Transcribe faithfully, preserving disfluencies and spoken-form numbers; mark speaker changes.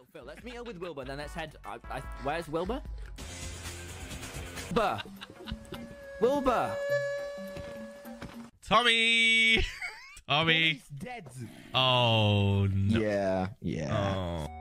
Speaker 1: Phil, Phil, let's meet up with Wilbur, then let's head... I, I, where's Wilbur? Wilbur! Wilbur!
Speaker 2: Tommy! Tommy!
Speaker 1: He's dead.
Speaker 2: Oh, no.
Speaker 3: Yeah, yeah.
Speaker 2: Oh.